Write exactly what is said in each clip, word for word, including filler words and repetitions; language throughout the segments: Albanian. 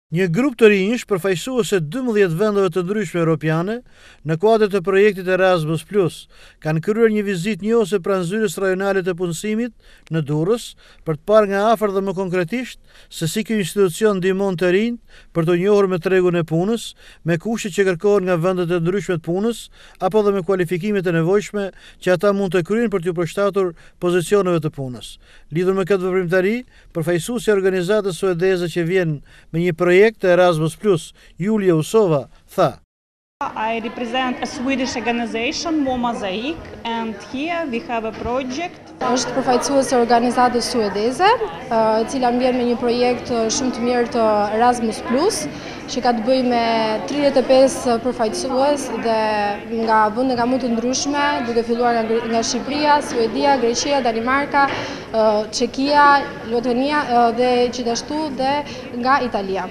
Një grup të rinj, përfaqësuese dymbëdhjetë vendeve të ndryshme europiane, në kuadër të projektit Erasmus Plus, kanë kryer një vizitë njohëse pranë zyrës rajonale të punësimit në Durrës, për të parë nga afër dhe më konkretisht se si ky institucion ndihmon të rinjt për të njohur me tregun e punës, me kushtet që kërkohen nga vendet e ndryshme të punës, apo dhe me kualifikimet e nevojshme që ata mund të kryejnë për t'u përshtatur pozicioneve të punës. Lidhur me këtë veprimtari, përfaqësuesi i organizatës suedeze që vjen me një projekt Erasmus Plus, Julia Usova, tha: I represent a Swedish organization, Mosaic, and here we have a project. Është përfaqësuese e organizatës suedeze, e cila vjen me një projekt shumë të mirë të Erasmus Plus, që ka të bëjë me tridhjetë e pesë përfaqësues dhe nga vende nga më të ndryshme, duke filluar nga, nga Shqipëria, Suedia, Greqia, Danimarka, Çekia, Lotënia dhe gjithashtu dhe nga Italia.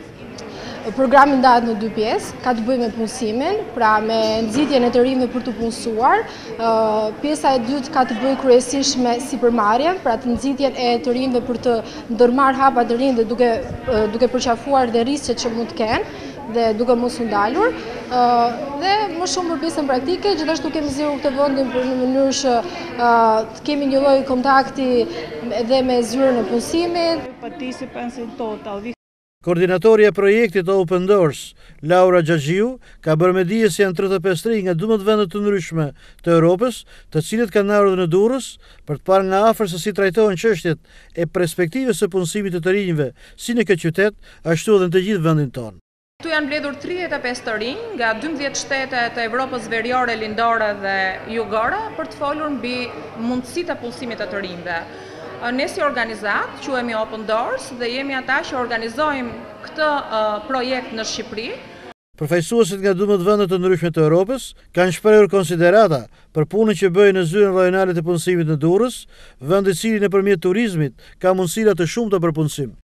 Programi ndahet në dy pjesë, ka të bëjë me punësimin, pra me nxitjen e të rinjve për të punësuar. Pjesa e dytë ka të bëjë kryesisht me sipërmarrjen, pra të nxitjen e të rinjve për të ndërmarrë hapa të rinj dhe duke duke përqafuar dhe rrisqet që mund të kenë dhe duke mos u ndalur. Dhe më shumë për pjesën praktike, gjithashtu kemi zgjedhur këtë vendin për në mënyrë që të kemi një lloj kontakti edhe me zyrën e punësimit. Participants in total. Koordinatorja e projektit Open Doors, Laura Xhaxhiu, ka bërë me dije se janë tridhjetë e pesë rinj nga dymbëdhjetë vende të ndryshme të Europës, të cilët kanë ardhur në Durrës për të parë nga afër se si trajtohen çështjet e perspektivës së punësimit të të rinjve, si në këtë qytet, ashtu edhe në të gjithë vendin tonë. Këtu janë mbledhur tridhjetë e pesë të rinj nga dymbëdhjetë shtete të Evropës Veriore, Lindore dhe Jugore për të folur mbi mundësitë e punësimit të të rinjve. Ne si organizat, quhemi Open Doors dhe jemi ata që organizojmë këtë uh, projekt në Shqipëri. Përfaqësuesit nga dymbëdhjetë vende të ndryshme të Europës kanë shprehur konsiderata për punën që bëjnë në zyrën rajonale të punësimit në Durrës, vend i cili nëpërmjet turizmit ka mundësira të shumta për punësim.